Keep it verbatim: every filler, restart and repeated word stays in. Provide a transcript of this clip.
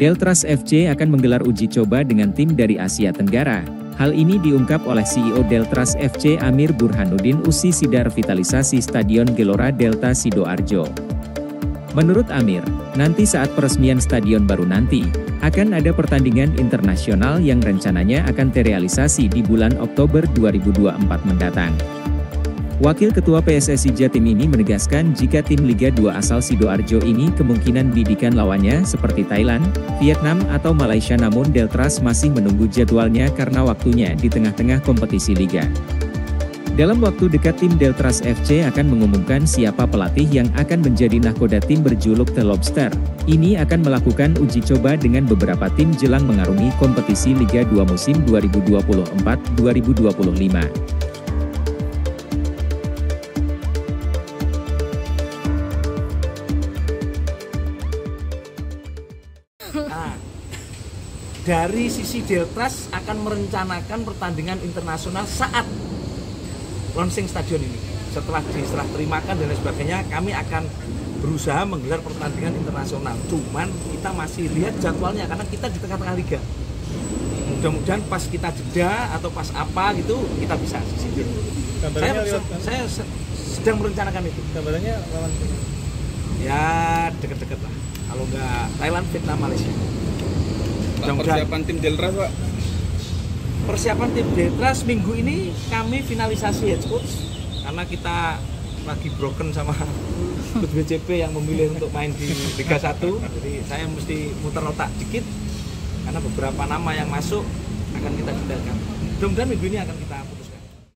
Deltras F C akan menggelar uji coba dengan tim dari Asia Tenggara. Hal ini diungkap oleh C E O Deltras F C Amir Burhanuddin usai sidang revitalisasi Stadion Gelora Delta Sidoarjo. Menurut Amir, nanti saat peresmian stadion baru nanti, akan ada pertandingan internasional yang rencananya akan terrealisasi di bulan Oktober dua ribu dua puluh empat mendatang. Wakil Ketua P S S I Jatim ini menegaskan jika tim Liga dua asal Sidoarjo ini kemungkinan bidikan lawannya seperti Thailand, Vietnam atau Malaysia, namun Deltras masih menunggu jadwalnya karena waktunya di tengah-tengah kompetisi Liga. Dalam waktu dekat tim Deltras F C akan mengumumkan siapa pelatih yang akan menjadi nahkoda tim berjuluk The Lobster. Ini akan melakukan uji coba dengan beberapa tim jelang mengarungi kompetisi Liga dua musim dua ribu dua puluh empat dua ribu dua puluh lima. Nah, dari sisi Deltras akan merencanakan pertandingan internasional saat launching stadion ini. Setelah diserah terimakan dan lain sebagainya, kami akan berusaha menggelar pertandingan internasional. Cuman kita masih lihat jadwalnya karena kita di tengah-tengah liga. Mudah-mudahan pas kita jeda atau pas apa gitu kita bisa sisipin. Saya, saya sedang merencanakan itu. Gambarannya lawan ya deket-deket lah. Kalau nggak Thailand, Vietnam, Malaysia. Pak, persiapan tim Deltras, Pak? Persiapan tim Deltras minggu ini kami finalisasi head coach karena kita lagi broken sama B J P yang memilih untuk main di Liga satu. Jadi saya mesti muter otak dikit karena beberapa nama yang masuk akan kita tinggalkan. Mudah-mudahan minggu ini akan kita